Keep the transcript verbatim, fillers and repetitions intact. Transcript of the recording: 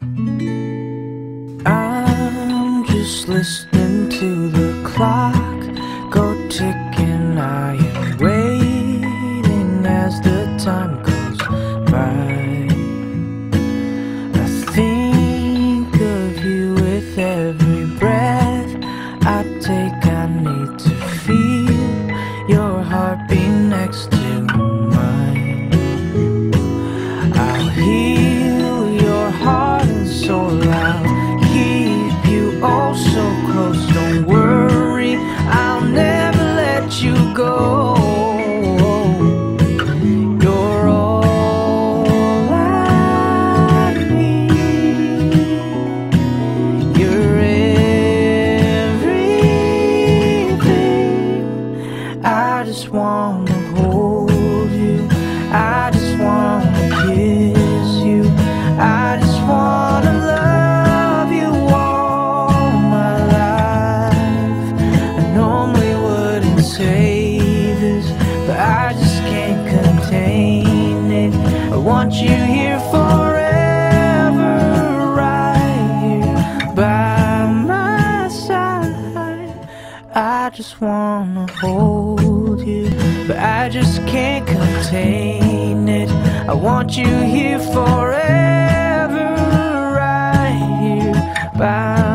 I'm just listening to the clock go ticking. I am waiting as the time goes by. I think of you with every breath I take. I need to feel your heartbeat next to mine. I'll heal your heart and soul. I'll keep you oh so close. Don't worry, I'll never let you go. You're all I need. You're everything. I just wanna hold you. I just wanna kiss you. I just wanna love you all my life. I normally wouldn't say this, but I just can't contain it. I want you here forever, right here by my side. I just wanna hold you, but I just can't contain it. I want you here forever, right here by